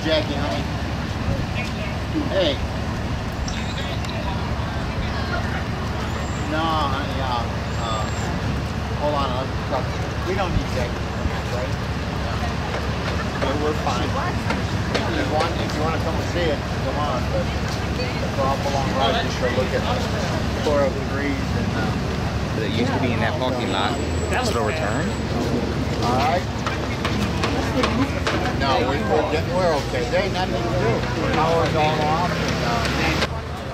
Jackie, honey. Hey. No, honey, hold on, let's talk. We don't need Jackie, right? Yeah, we're fine. If you want to come and see it, come on, but it's an awful long ride just to look at Coral Degrees and It used to be in that parking lot. So it'll return? Alright. No, we're okay. There ain't nothing to do. Power's all off and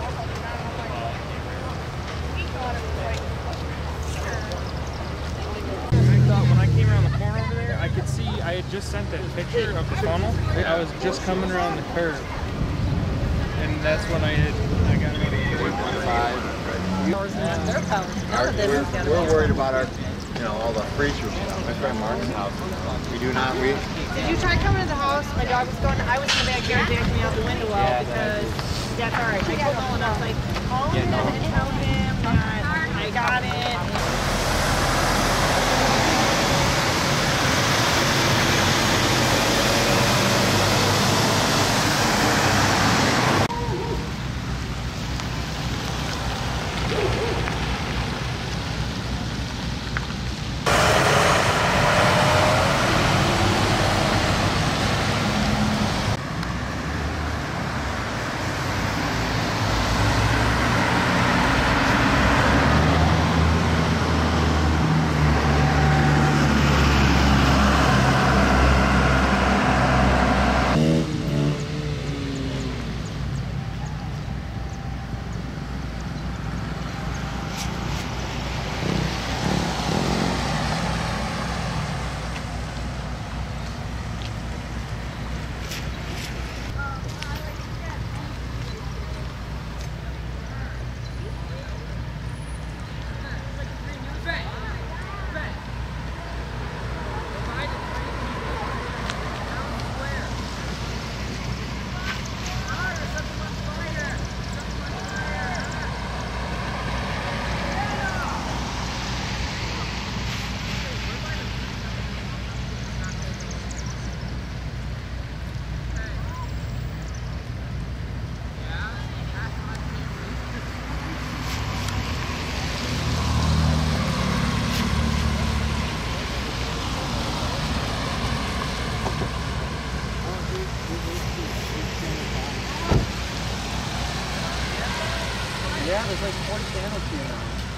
when I came around the corner over there, I could see I had just sent that picture of the funnel. I was just coming around the curve. And that's when I got ready to do 5. Their powers. We're worried about our, all the freezer stuff. That's right, Mark's house. We do not. Did you try coming to the house? My dog was going. I was in the backyard backing out the window well because that's all right. I told Nolan, I was like, call him and tell him that I got it. Yeah, there's like 40 channels here now.